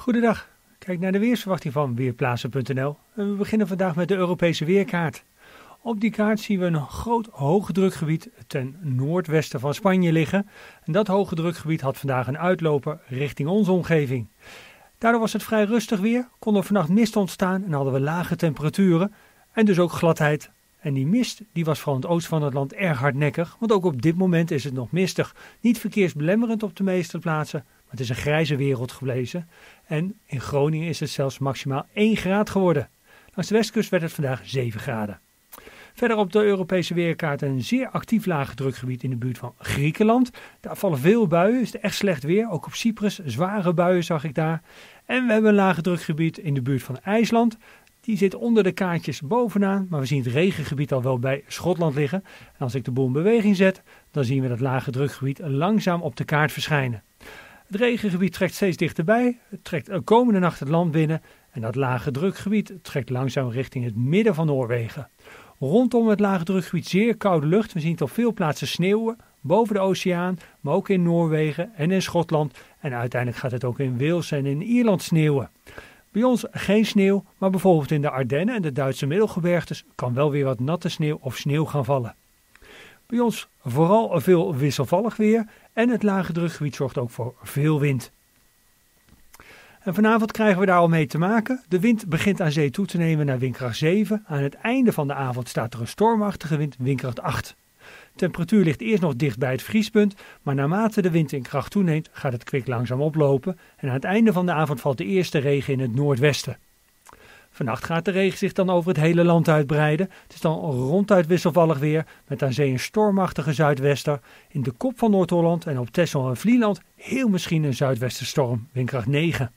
Goedendag, kijk naar de weersverwachting van Weerplaatsen.nl en we beginnen vandaag met de Europese weerkaart. Op die kaart zien we een groot hoogdrukgebied ten noordwesten van Spanje liggen. En dat hoogdrukgebied had vandaag een uitloper richting onze omgeving. Daardoor was het vrij rustig weer, kon er vannacht mist ontstaan en hadden we lage temperaturen en dus ook gladheid. En die mist die was vooral in het oosten van het land erg hardnekkig, want ook op dit moment is het nog mistig. Niet verkeersbelemmerend op de meeste plaatsen, maar het is een grijze wereld gebleven. En in Groningen is het zelfs maximaal 1 graad geworden. Langs de westkust werd het vandaag 7 graden. Verder op de Europese weerkaart een zeer actief lage drukgebied in de buurt van Griekenland. Daar vallen veel buien, is het echt slecht weer. Ook op Cyprus, zware buien zag ik daar. En we hebben een lage drukgebied in de buurt van IJsland. Die zit onder de kaartjes bovenaan, maar we zien het regengebied al wel bij Schotland liggen. En als ik de boel in beweging zet, dan zien we dat lage drukgebied langzaam op de kaart verschijnen. Het regengebied trekt steeds dichterbij, het trekt komende nacht het land binnen en dat lage drukgebied trekt langzaam richting het midden van Noorwegen. Rondom het lage drukgebied zeer koude lucht, we zien het op veel plaatsen sneeuwen, boven de oceaan, maar ook in Noorwegen en in Schotland en uiteindelijk gaat het ook in Wales en in Ierland sneeuwen. Bij ons geen sneeuw, maar bijvoorbeeld in de Ardennen en de Duitse middelgebergtes kan wel weer wat natte sneeuw of sneeuw gaan vallen. Bij ons vooral veel wisselvallig weer en het lage drukgebied zorgt ook voor veel wind. En vanavond krijgen we daar al mee te maken. De wind begint aan zee toe te nemen naar windkracht 7. Aan het einde van de avond staat er een stormachtige wind, windkracht 8. De temperatuur ligt eerst nog dicht bij het vriespunt, maar naarmate de wind in kracht toeneemt gaat het kwik langzaam oplopen. En aan het einde van de avond valt de eerste regen in het noordwesten. Vannacht gaat de regen zich dan over het hele land uitbreiden. Het is dan ronduit wisselvallig weer met aan zee een stormachtige zuidwester. In de kop van Noord-Holland en op Texel en Vlieland heel misschien een zuidwestenstorm, windkracht 9.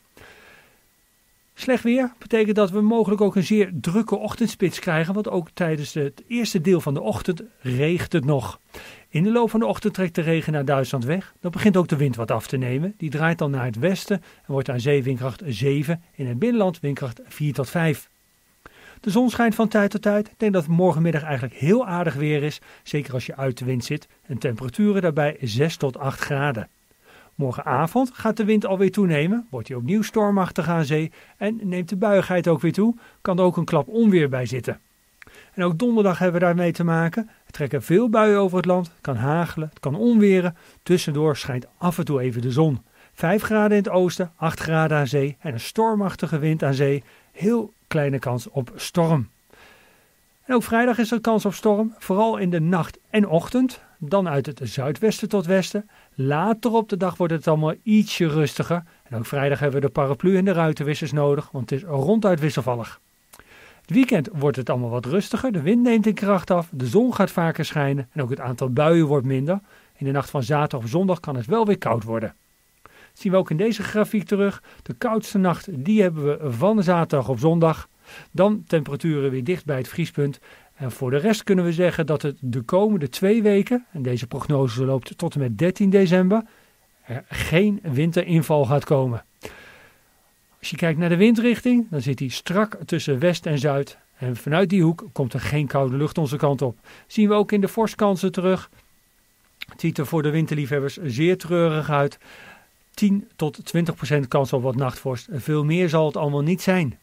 Slecht weer betekent dat we mogelijk ook een zeer drukke ochtendspits krijgen, want ook tijdens het eerste deel van de ochtend regent het nog. In de loop van de ochtend trekt de regen naar Duitsland weg. Dan begint ook de wind wat af te nemen. Die draait dan naar het westen en wordt aan zee windkracht 7, in het binnenland windkracht 4 tot 5. De zon schijnt van tijd tot tijd. Ik denk dat het morgenmiddag eigenlijk heel aardig weer is, zeker als je uit de wind zit. En temperaturen daarbij 6 tot 8 graden. Morgenavond gaat de wind alweer toenemen, wordt hij opnieuw stormachtig aan zee en neemt de buiigheid ook weer toe, kan er ook een klap onweer bij zitten. En ook donderdag hebben we daarmee te maken. Er trekken veel buien over het land, het kan hagelen, het kan onweren. Tussendoor schijnt af en toe even de zon. 5 graden in het oosten, 8 graden aan zee en een stormachtige wind aan zee. Heel kleine kans op storm. En ook vrijdag is er kans op storm, vooral in de nacht en ochtend. Dan uit het zuidwesten tot westen. Later op de dag wordt het allemaal ietsje rustiger. En ook vrijdag hebben we de paraplu en de ruitenwissers nodig, want het is ronduit wisselvallig. Het weekend wordt het allemaal wat rustiger. De wind neemt in kracht af, de zon gaat vaker schijnen en ook het aantal buien wordt minder. In de nacht van zaterdag of zondag kan het wel weer koud worden. Dat zien we ook in deze grafiek terug. De koudste nacht die hebben we van zaterdag op zondag. Dan temperaturen weer dicht bij het vriespunt. En voor de rest kunnen we zeggen dat het de komende 2 weken, en deze prognose loopt tot en met 13 december, er geen winterinval gaat komen. Als je kijkt naar de windrichting, dan zit die strak tussen west en zuid. En vanuit die hoek komt er geen koude lucht onze kant op. Zien we ook in de vorstkansen terug. Het ziet er voor de winterliefhebbers zeer treurig uit. 10 tot 20% kans op wat nachtvorst. Veel meer zal het allemaal niet zijn.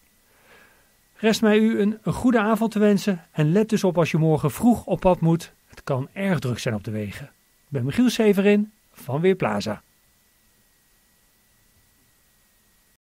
Rest mij u een goede avond te wensen en let dus op als je morgen vroeg op pad moet. Het kan erg druk zijn op de wegen. Ik ben Michiel Severin van Weerplaza.